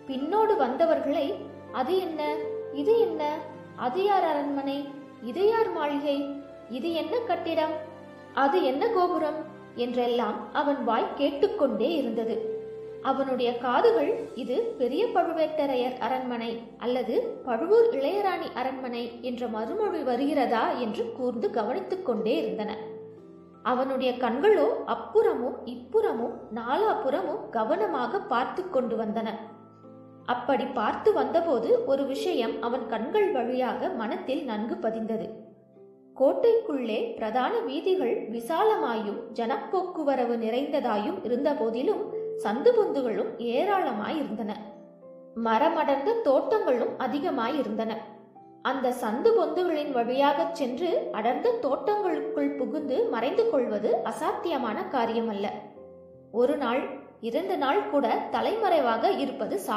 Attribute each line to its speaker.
Speaker 1: பின்னோடு வந்தவர்களை அது என்ன, இது என்ன, அது யார் அரண்மனை, இது யார் மாளிகை, இது என்ன கட்டிடம், அது என்ன கோபுரம் என்றெல்லாம் அவன் வாய் கேட்டுக்கொண்டே இருந்தது. அவனுடைய காதுகள் இது பெரிய பழுவேட்டரையர் அரண்மனை அல்லது பழுவூர் இளையராணி அரண்மனை என்ற மறுமொழி வருகிறதா என்று கூர்ந்து கவனித்துக் கொண்டே இருந்தன. அவனுடைய கண்களோ அப்புறமும் இப்புறமும் நாலாபுறமும் கவனமாக பார்த்து கொண்டு வந்தன. அப்படி பார்த்து வந்தபோது ஒரு விஷயம் அவன் கண்கள் வழியாக மனத்தில் நன்கு பதிந்தது. கோட்டைக்குள்ளே பிரதான வீதிகள் விசாலமாயும் ஜனப்போக்குவரவு நிறைந்ததாயும் இருந்த போதிலும் சந்து பொந்துகளும் ஏராளமாயிருந்தன. மரமடர்ந்த தோட்டங்களும் அதிகமாயிருந்தன. அந்த சந்து பொந்துகளின் வழியாக சென்று அடர்ந்த தோட்டங்களுக்குள் புகுந்து மறைந்து கொள்வது அசாத்தியமான காரியமல்ல. ஒரு நாள் 2 நாள் கூட தலைமறைவாக இருப்பது